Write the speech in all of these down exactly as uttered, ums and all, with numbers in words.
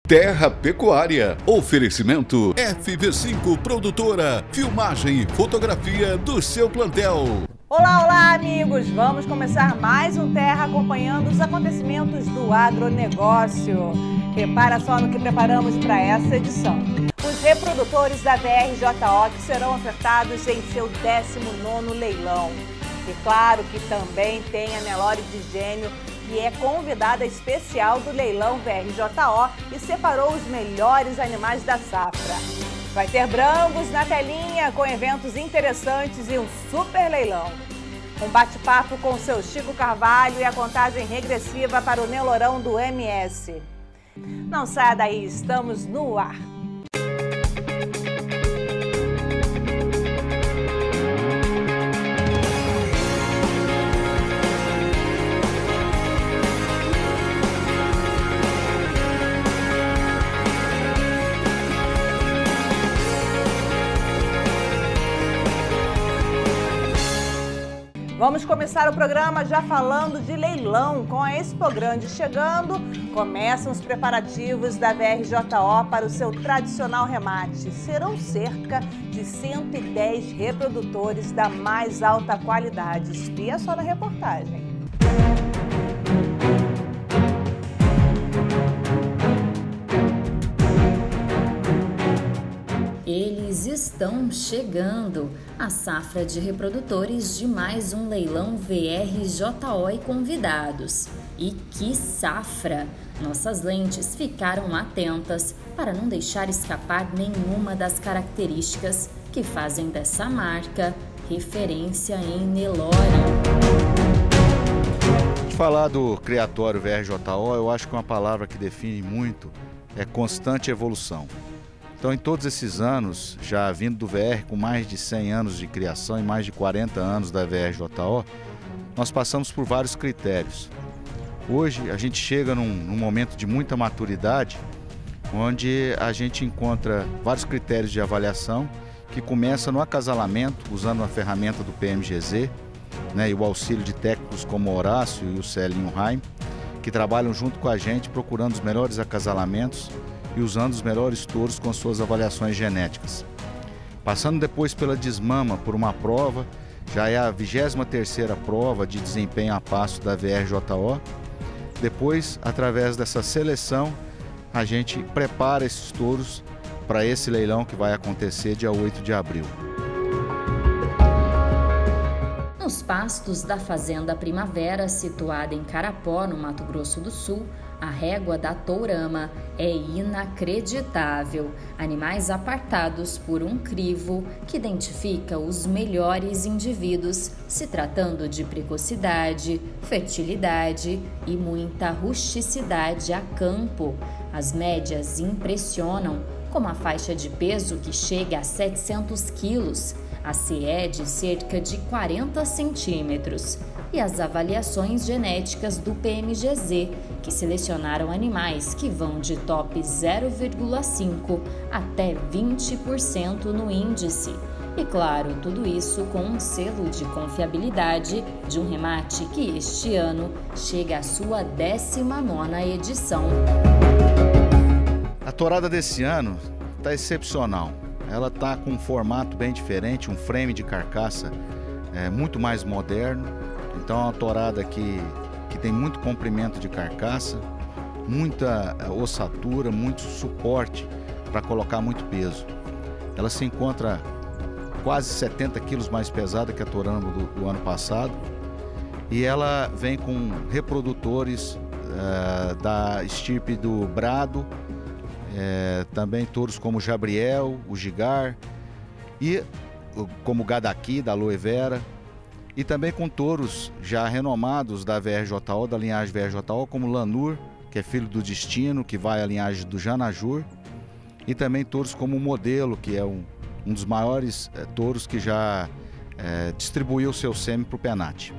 Terra Pecuária. Oferecimento F V cinco Produtora. Filmagem e fotografia do seu plantel. Olá, olá, amigos! Vamos começar mais um Terra acompanhando os acontecimentos do agronegócio. Repara só no que preparamos para essa edição. Os reprodutores da V R J O que serão ofertados em seu décimo nono leilão. E claro que também tem a Nelore de Gênio, que é convidada especial do leilão V R J O e separou os melhores animais da safra. Vai ter Brangos na telinha com eventos interessantes e um super leilão. Um bate-papo com o seu Chico Carvalho e a contagem regressiva para o Nelourão do M S. Não saia daí, estamos no ar. Vamos começar o programa já falando de leilão. Com a Expo Grande chegando, começam os preparativos da V R J O para o seu tradicional remate. Serão cerca de cento e dez reprodutores da mais alta qualidade. Espia só na reportagem. Eles estão chegando, a safra de reprodutores de mais um leilão V R J O e convidados. E que safra! Nossas lentes ficaram atentas para não deixar escapar nenhuma das características que fazem dessa marca referência em Nelore. De falar do criatório V R J O, eu acho que uma palavra que define muito é constante evolução. Então, em todos esses anos, já vindo do V R com mais de cem anos de criação e mais de quarenta anos da V R J O, nós passamos por vários critérios. Hoje, a gente chega num, num momento de muita maturidade, onde a gente encontra vários critérios de avaliação, que começa no acasalamento, usando a ferramenta do P M G Z, né, e o auxílio de técnicos como o Horácio e o Celinho Raim, que trabalham junto com a gente, procurando os melhores acasalamentos, e usando os melhores touros com suas avaliações genéticas. Passando depois pela desmama por uma prova, já é a vigésima terceira prova de desempenho a passo da V R J O. Depois, através dessa seleção, a gente prepara esses touros para esse leilão que vai acontecer dia oito de abril. Nos pastos da Fazenda Primavera, situada em Carapó, no Mato Grosso do Sul, a régua da tourama é inacreditável. Animais apartados por um crivo que identifica os melhores indivíduos, se tratando de precocidade, fertilidade e muita rusticidade a campo. As médias impressionam, como a faixa de peso que chega a setecentos quilos, a C E de cerca de quarenta centímetros e as avaliações genéticas do P M G Z, que selecionaram animais que vão de top zero vírgula cinco até vinte por cento no índice. E claro, tudo isso com um selo de confiabilidade de um remate que este ano chega à sua décima nona edição. A tourada desse ano está excepcional. Ela está com um formato bem diferente, um frame de carcaça é, muito mais moderno. Então é uma tourada que, que tem muito comprimento de carcaça, muita ossatura, muito suporte para colocar muito peso. Ela se encontra quase setenta quilos mais pesada que a tourama do, do ano passado e ela vem com reprodutores uh, da estirpe do Brado, É, também touros como o Jabriel, o Gigar e como o Gadaki, da Aloe Vera, e também com touros já renomados da V R J O, da linhagem V R J O, como o Lanur, que é filho do Destino, que vai à linhagem do Janajur, e também touros como o Modelo, que é um, um dos maiores é, touros que já é, distribuiu seu sêmen para o Penat.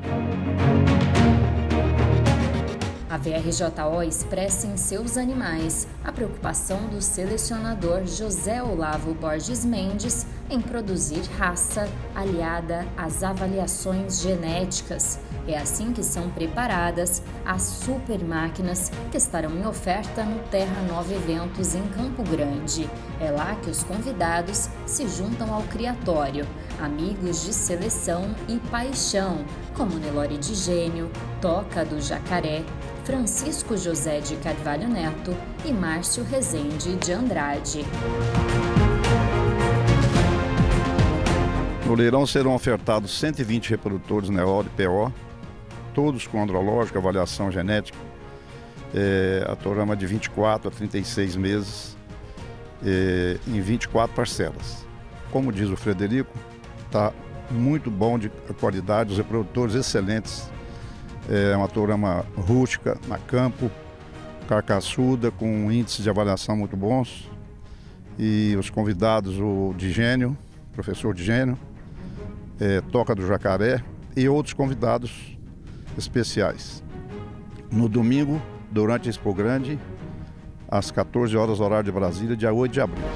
A V R J O expressa em seus animais a preocupação do selecionador José Olavo Borges Mendes em produzir raça aliada às avaliações genéticas. É assim que são preparadas as super máquinas que estarão em oferta no Terra Nova Eventos em Campo Grande. É lá que os convidados se juntam ao criatório, amigos de seleção e paixão, como Nelore de Gênio, Toca do Jacaré, Francisco José de Carvalho Neto e Márcio Rezende de Andrade. No leilão serão ofertados cento e vinte reprodutores Nelore P O, todos com andrológica, avaliação genética, é, a Tourama de vinte e quatro a trinta e seis meses, é, em vinte e quatro parcelas. Como diz o Frederico, está muito bom de qualidade, os reprodutores excelentes. É uma Tourama rústica, na campo, carcaçuda, com índices de avaliação muito bons. E os convidados, o Digênio, professor Digênio, é, Toca do Jacaré e outros convidados especiais. No domingo, durante a Expo Grande, às quatorze horas, horário de Brasília, dia oito de abril.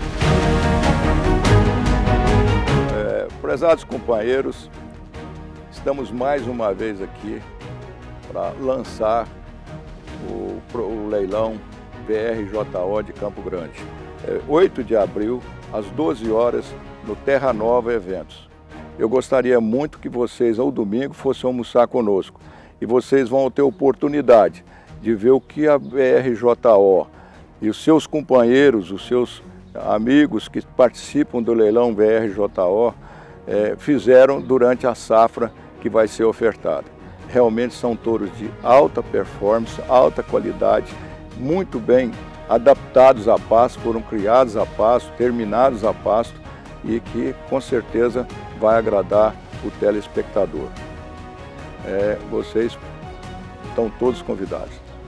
É, prezados companheiros, estamos mais uma vez aqui para lançar o, o leilão V R J O de Campo Grande. É, oito de abril, às doze horas, no Terra Nova Eventos. Eu gostaria muito que vocês, ao domingo, fossem almoçar conosco. E vocês vão ter oportunidade de ver o que a V R J O e os seus companheiros, os seus amigos que participam do leilão V R J O é, fizeram durante a safra que vai ser ofertada. Realmente são touros de alta performance, alta qualidade, muito bem adaptados a pasto, foram criados a pasto, terminados a pasto e que com certeza vai agradar o telespectador. É, vocês estão todos convidados.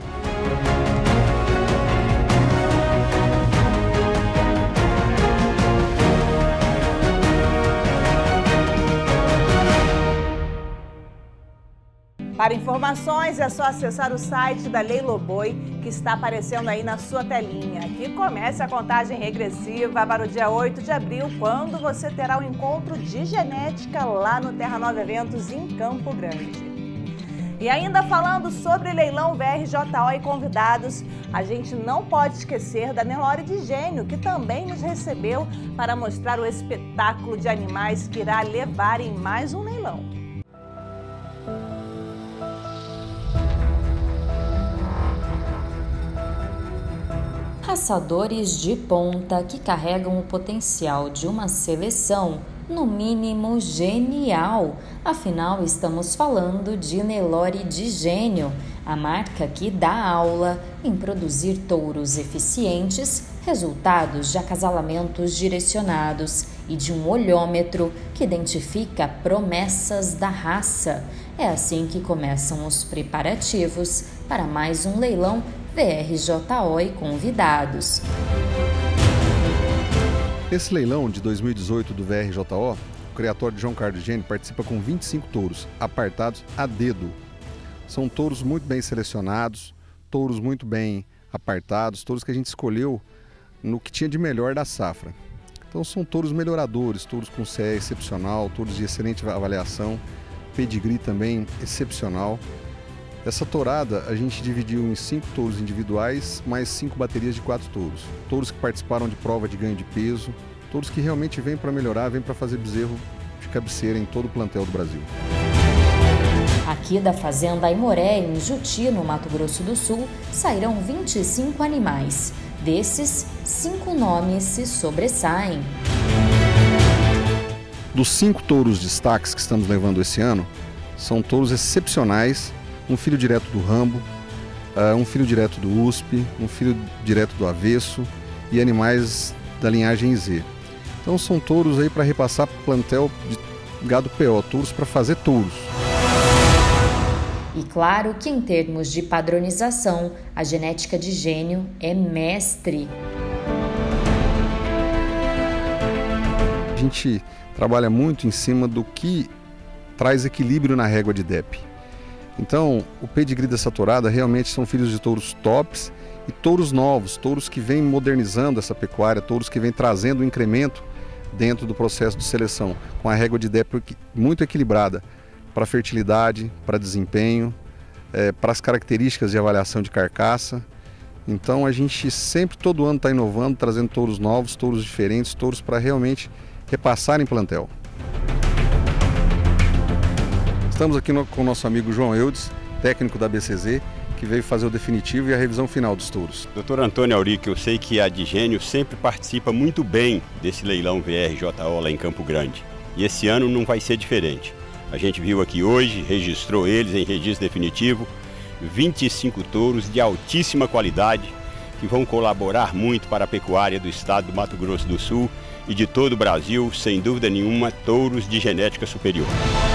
Para informações é só acessar o site da Leiloboi, que está aparecendo aí na sua telinha. Que comece a contagem regressiva para o dia oito de abril, quando você terá o encontro de genética lá no Terra Nova Eventos em Campo Grande. E ainda falando sobre leilão V R J O e convidados, a gente não pode esquecer da Nelore de Gênio, que também nos recebeu para mostrar o espetáculo de animais que irá levar em mais um leilão. Caçadores de ponta que carregam o potencial de uma seleção, no mínimo genial. Afinal, estamos falando de Nelore de Gênio, a marca que dá aula em produzir touros eficientes, resultados de acasalamentos direcionados e de um olhômetro que identifica promessas da raça. É assim que começam os preparativos para mais um leilão V R J O e convidados. Esse leilão de dois mil e dezoito do V R J O, o criatório de João Carlos Gênio participa com vinte e cinco touros, apartados a dedo. São touros muito bem selecionados, touros muito bem apartados, touros que a gente escolheu no que tinha de melhor da safra. Então são touros melhoradores, touros com C E excepcional, touros de excelente avaliação, pedigree também excepcional. Essa tourada a gente dividiu em cinco touros individuais, mais cinco baterias de quatro touros. Touros que participaram de prova de ganho de peso, touros que realmente vêm para melhorar, vêm para fazer bezerro de cabeceira em todo o plantel do Brasil. Aqui da Fazenda Aimoré, em Juti, no Mato Grosso do Sul, sairão vinte e cinco animais. Desses, cinco nomes se sobressaem. Dos cinco touros destaques que estamos levando esse ano, são touros excepcionais. Um filho direto do Rambo, uh, um filho direto do U S P, um filho direto do Avesso e animais da linhagem Z. Então são touros aí para repassar para o plantel de gado P O, touros para fazer touros. E claro que em termos de padronização, a genética de Gênio é mestre. A gente trabalha muito em cima do que traz equilíbrio na régua de D E P. Então, o pedigree dessa tourada realmente são filhos de touros tops e touros novos, touros que vêm modernizando essa pecuária, touros que vêm trazendo um incremento dentro do processo de seleção, com a régua de D E P muito equilibrada, para fertilidade, para desempenho, é, para as características de avaliação de carcaça. Então a gente sempre, todo ano, está inovando, trazendo touros novos, touros diferentes, touros para realmente repassar em plantel. Estamos aqui no, com o nosso amigo João Eudes, técnico da B C Z, que veio fazer o definitivo e a revisão final dos touros. doutor Antônio Aurico, eu sei que a Digênio sempre participa muito bem desse leilão V R J O lá em Campo Grande. E esse ano não vai ser diferente. A gente viu aqui hoje, registrou eles em registro definitivo, vinte e cinco touros de altíssima qualidade que vão colaborar muito para a pecuária do estado do Mato Grosso do Sul e de todo o Brasil, sem dúvida nenhuma, touros de genética superior.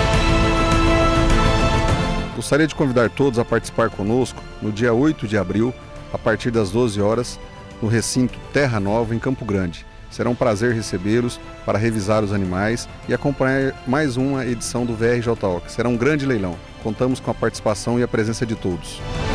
Gostaria de convidar todos a participar conosco no dia oito de abril, a partir das doze horas, no recinto Terra Nova, em Campo Grande. Será um prazer recebê-los para revisar os animais e acompanhar mais uma edição do V R J O, que será um grande leilão. Contamos com a participação e a presença de todos.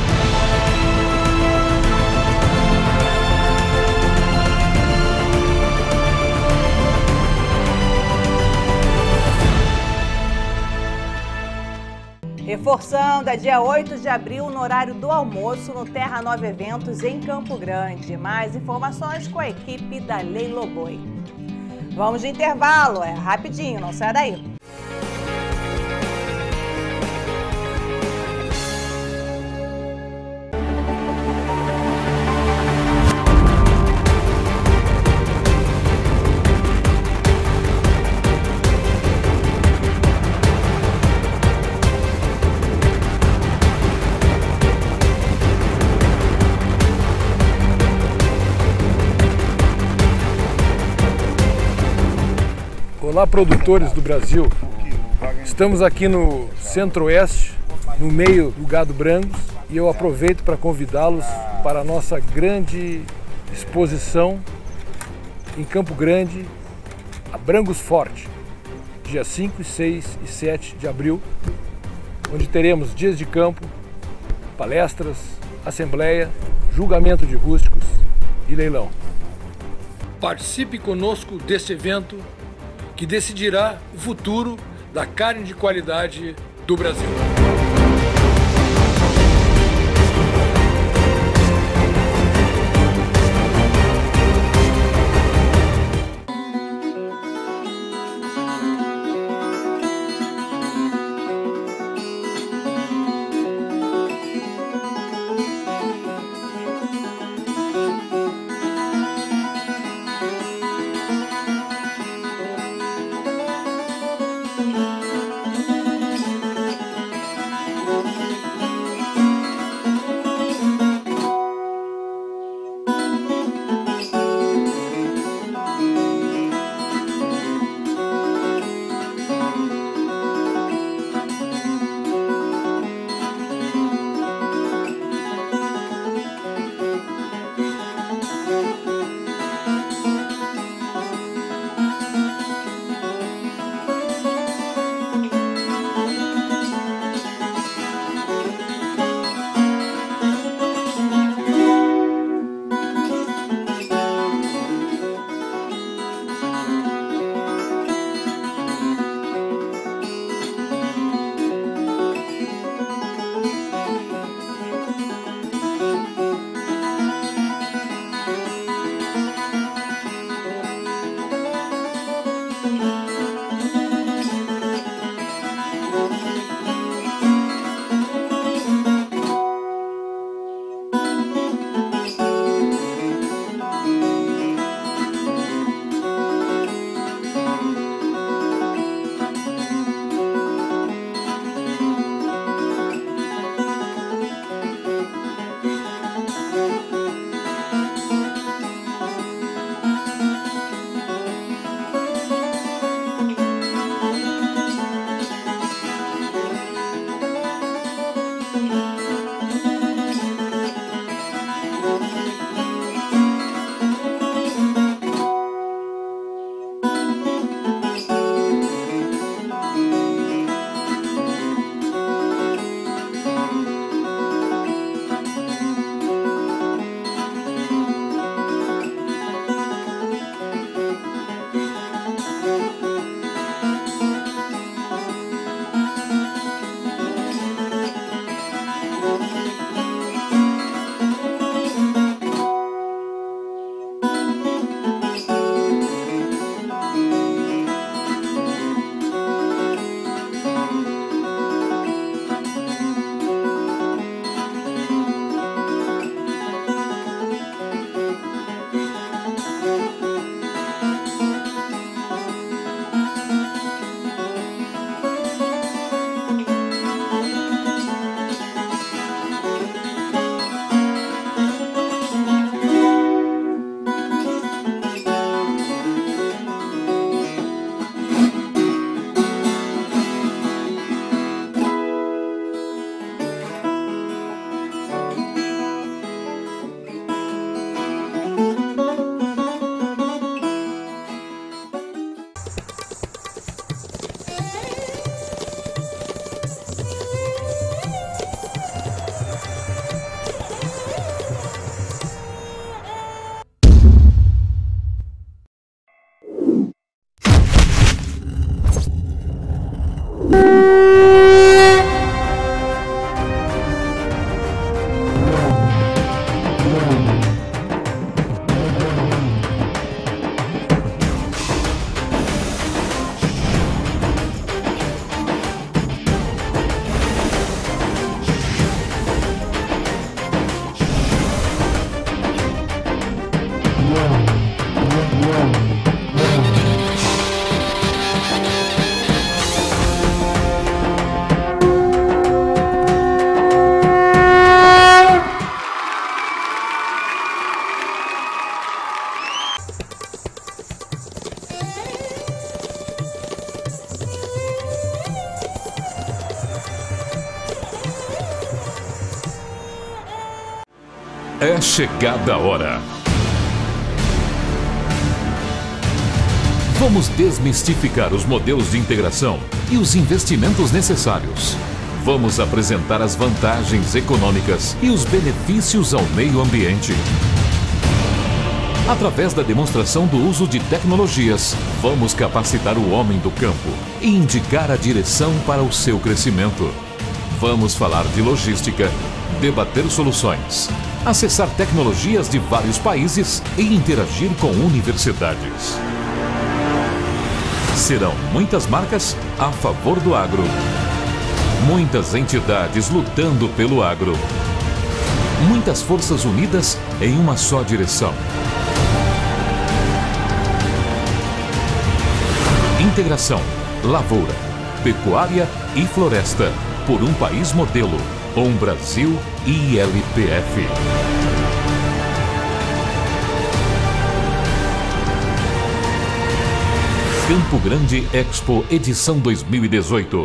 Reforçando, é dia oito de abril, no horário do almoço, no Terra Nova Eventos, em Campo Grande. Mais informações com a equipe da Leiloboi. Vamos de intervalo, é rapidinho, não sai daí. Olá, produtores do Brasil. Estamos aqui no Centro-Oeste, no meio do gado Brangos, e eu aproveito para convidá-los para a nossa grande exposição em Campo Grande, a Brangos Forte, dia cinco, seis e sete de abril, onde teremos dias de campo, palestras, assembleia, julgamento de rústicos e leilão. Participe conosco deste evento que decidirá o futuro da carne de qualidade do Brasil. É chegada a hora. Vamos desmistificar os modelos de integração e os investimentos necessários. Vamos apresentar as vantagens econômicas e os benefícios ao meio ambiente. Através da demonstração do uso de tecnologias, vamos capacitar o homem do campo e indicar a direção para o seu crescimento. Vamos falar de logística, debater soluções, acessar tecnologias de vários países e interagir com universidades. Serão muitas marcas a favor do agro, muitas entidades lutando pelo agro, muitas forças unidas em uma só direção. Integração, lavoura, pecuária e floresta, por um país modelo, um Brasil I L P F. Campo Grande Expo edição dois mil e dezoito.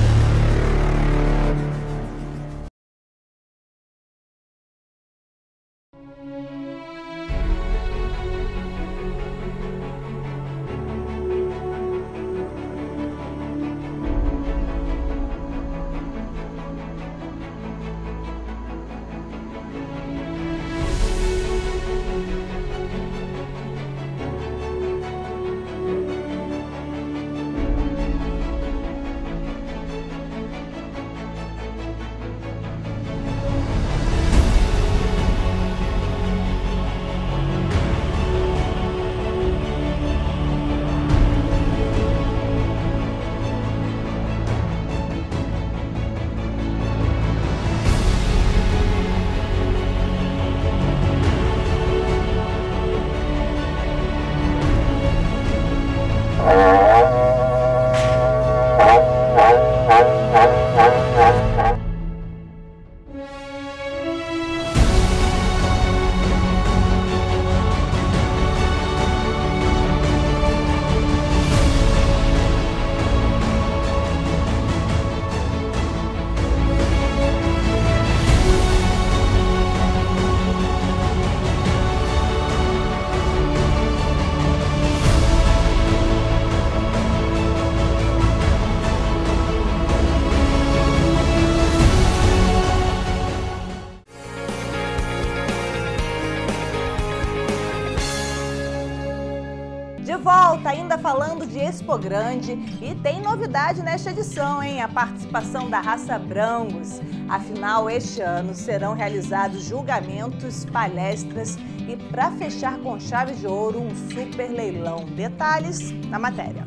De volta, ainda falando de Expo Grande, e tem novidade nesta edição, hein? A participação da raça Brangos. Afinal, este ano serão realizados julgamentos, palestras e, para fechar com chave de ouro, um super leilão. Detalhes na matéria.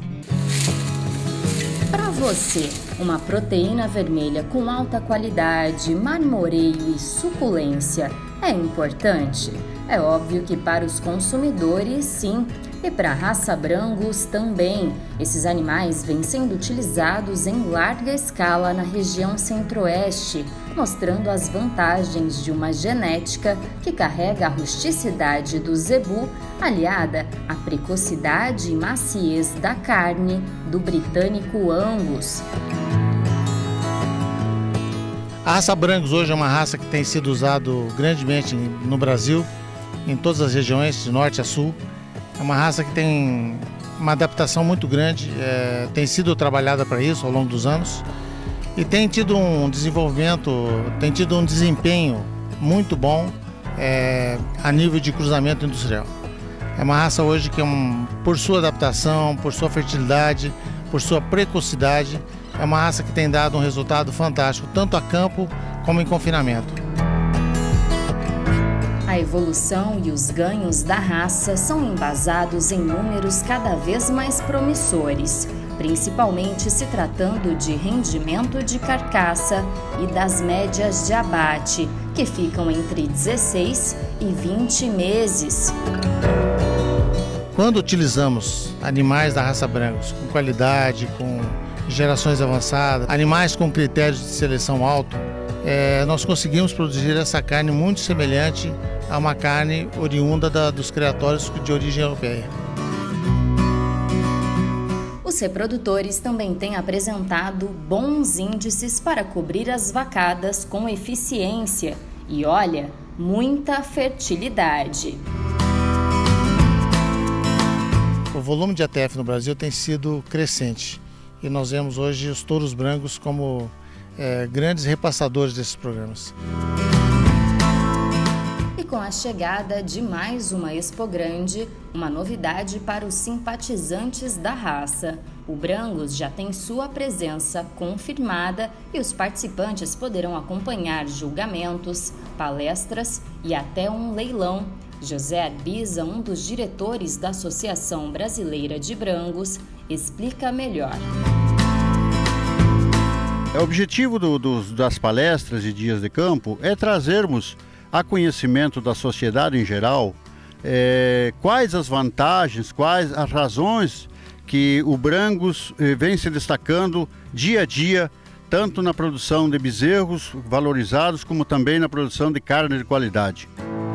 Para você, uma proteína vermelha com alta qualidade, marmoreio e suculência é importante? É óbvio que para os consumidores, sim. E para a raça Brangos também. Esses animais vêm sendo utilizados em larga escala na região centro-oeste, mostrando as vantagens de uma genética que carrega a rusticidade do zebu, aliada à precocidade e maciez da carne do britânico Angus. A raça Brangos hoje é uma raça que tem sido usada grandemente no Brasil, em todas as regiões, de norte a sul. É uma raça que tem uma adaptação muito grande, é, tem sido trabalhada para isso ao longo dos anos e tem tido um desenvolvimento, tem tido um desempenho muito bom é, a nível de cruzamento industrial. É uma raça hoje que, é um, por sua adaptação, por sua fertilidade, por sua precocidade, é uma raça que tem dado um resultado fantástico, tanto a campo como em confinamento. A evolução e os ganhos da raça são embasados em números cada vez mais promissores, principalmente se tratando de rendimento de carcaça e das médias de abate, que ficam entre dezesseis e vinte meses. Quando utilizamos animais da raça Brangos com qualidade, com gerações avançadas, animais com critérios de seleção alto, é, nós conseguimos produzir essa carne muito semelhante a uma carne oriunda da, dos criatórios de origem europeia. Os reprodutores também têm apresentado bons índices para cobrir as vacadas com eficiência. E olha, muita fertilidade. O volume de A T F no Brasil tem sido crescente e nós vemos hoje os touros brancos como é, grandes repassadores desses programas. E com a chegada de mais uma Expo Grande, uma novidade para os simpatizantes da raça. O Brangus já tem sua presença confirmada e os participantes poderão acompanhar julgamentos, palestras e até um leilão. José Arbiza, um dos diretores da Associação Brasileira de Brangus, explica melhor. O objetivo do, do, das palestras e dias de campo é trazermos a conhecimento da sociedade em geral é, quais as vantagens, quais as razões que o Brangus eh, vem se destacando dia a dia, tanto na produção de bezerros valorizados, como também na produção de carne de qualidade.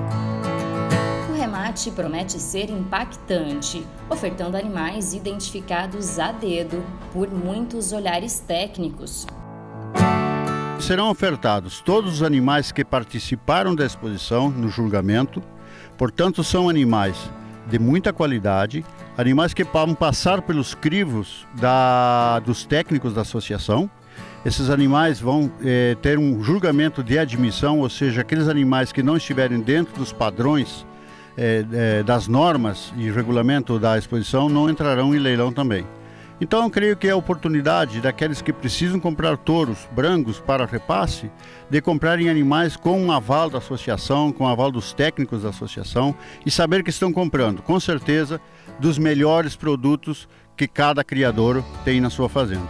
O remate promete ser impactante, ofertando animais identificados a dedo por muitos olhares técnicos. Serão ofertados todos os animais que participaram da exposição no julgamento, portanto são animais de muita qualidade, animais que vão passar pelos crivos da, dos técnicos da associação. Esses animais vão eh, ter um julgamento de admissão, ou seja, aqueles animais que não estiverem dentro dos padrões eh, eh, das normas e regulamento da exposição não entrarão em leilão também. Então eu creio que é a oportunidade daqueles que precisam comprar touros brancos para repasse, de comprarem animais com um aval da associação, com o aval dos técnicos da associação e saber que estão comprando, com certeza, dos melhores produtos que cada criador tem na sua fazenda.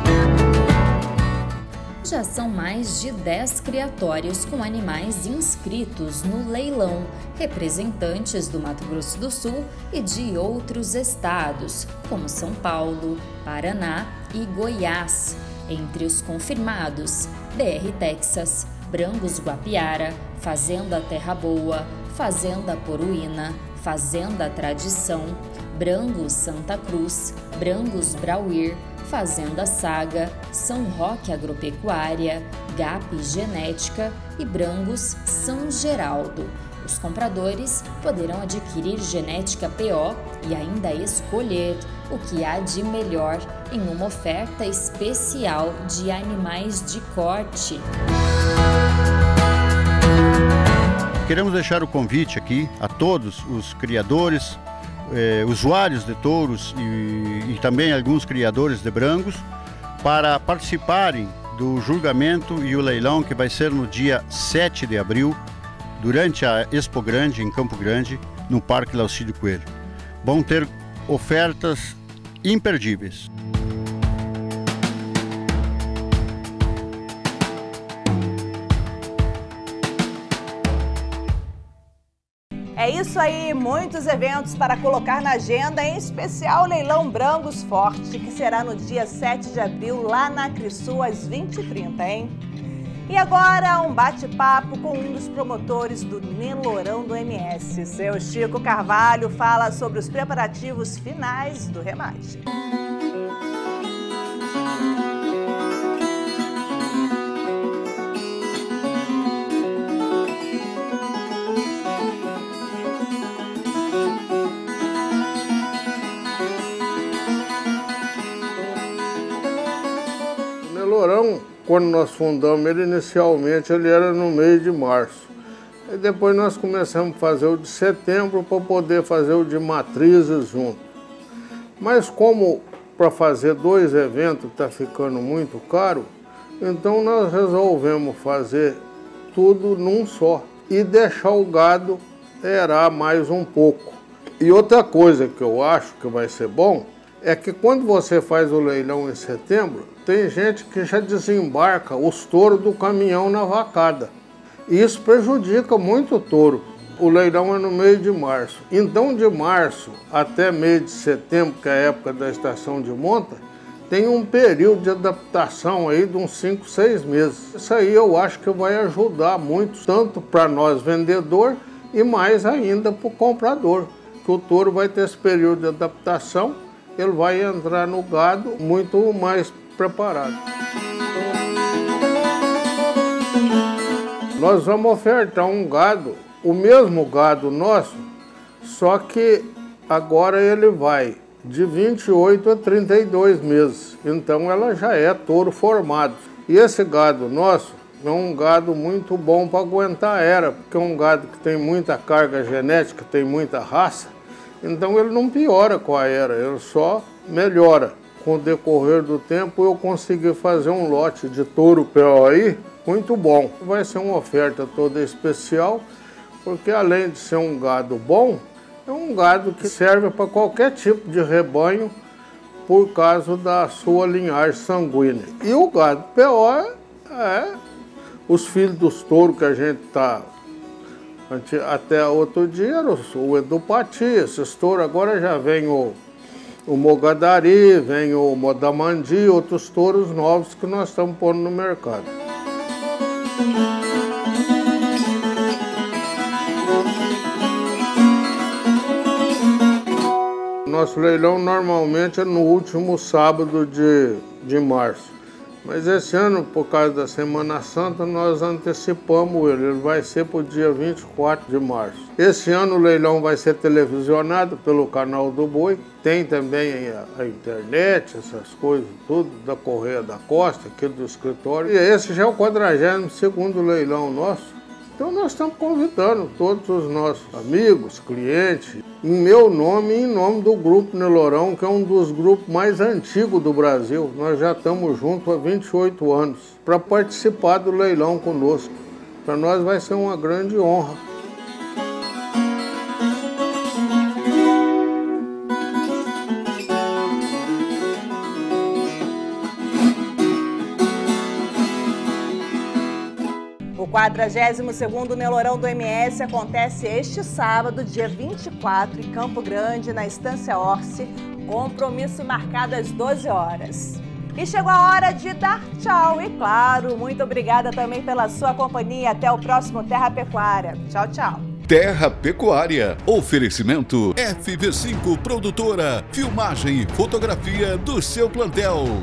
Já são mais de dez criatórios com animais inscritos no leilão, representantes do Mato Grosso do Sul e de outros estados, como São Paulo, Paraná e Goiás. Entre os confirmados, B R Texas, Brangus Guapiara, Fazenda Terra Boa, Fazenda Poruína, Fazenda Tradição, Brangus Santa Cruz, Brangus Brauir, Fazenda Saga, São Roque Agropecuária, G A P Genética e Brangus São Geraldo. Os compradores poderão adquirir genética P O e ainda escolher o que há de melhor em uma oferta especial de animais de corte. Queremos deixar o convite aqui a todos os criadores, Eh, usuários de touros e, e também alguns criadores de Brangus para participarem do julgamento e o leilão que vai ser no dia sete de abril, durante a Expo Grande em Campo Grande, no Parque Laucídio Coelho. Vão ter ofertas imperdíveis. É isso aí, muitos eventos para colocar na agenda, em especial o Leilão Brangus Forte, que será no dia sete de abril, lá na Crisul, às vinte e trinta, hein? E agora, um bate-papo com um dos promotores do Nelourão do M S. Seu Chico Carvalho fala sobre os preparativos finais do remate. Nelourão, quando nós fundamos ele, inicialmente ele era no mês de março. E depois nós começamos a fazer o de setembro para poder fazer o de matrizes junto. Mas como para fazer dois eventos está ficando muito caro, então nós resolvemos fazer tudo num só e deixar o gado erar mais um pouco. E outra coisa que eu acho que vai ser bom é que quando você faz o leilão em setembro, tem gente que já desembarca os touros do caminhão na vacada. E isso prejudica muito o touro. O leilão é no mês de março. Então, de março até mês de setembro, que é a época da estação de monta, tem um período de adaptação aí de uns cinco, seis meses. Isso aí eu acho que vai ajudar muito, tanto para nós vendedor e mais ainda para o comprador. Que o touro vai ter esse período de adaptação, ele vai entrar no gado muito mais preparado. nós vamos ofertar um gado, o mesmo gado nosso, só que agora ele vai de vinte e oito a trinta e dois meses. Então ela já é touro formado. E esse gado nosso é um gado muito bom para aguentar a era, porque é um gado que tem muita carga genética, tem muita raça. Então ele não piora com a era, ele só melhora. Com o decorrer do tempo eu consegui fazer um lote de touro P O aí muito bom. Vai ser uma oferta toda especial, porque além de ser um gado bom, é um gado que serve para qualquer tipo de rebanho por causa da sua linhagem sanguínea. E o gado P O é os filhos dos touros que a gente está... Até outro dia era o Edupati, esses touros, agora já vem o, o Mogadari, vem o Modamandi, outros touros novos que nós estamos pondo no mercado. Nosso leilão normalmente é no último sábado de, de março. Mas esse ano, por causa da Semana Santa, nós antecipamos ele. Ele vai ser para o dia vinte e quatro de março. Esse ano o leilão vai ser televisionado pelo canal do Boi. Tem também a, a internet, essas coisas, tudo da Correia da Costa, aqui do escritório. E esse já é o quadragésimo segundo leilão nosso. Então nós estamos convidando todos os nossos amigos, clientes, em meu nome e em nome do Grupo Nelourão, que é um dos grupos mais antigos do Brasil. Nós já estamos juntos há vinte e oito anos para participar do leilão conosco. Para nós vai ser uma grande honra. O quadragésimo segundo Nelourão do M S acontece este sábado, dia vinte e quatro, em Campo Grande, na Estância Orce. Compromisso marcado às doze horas. E chegou a hora de dar tchau. E claro, muito obrigada também pela sua companhia. Até o próximo Terra Pecuária. Tchau, tchau. Terra Pecuária. Oferecimento F V cinco Produtora. Filmagem e fotografia do seu plantel.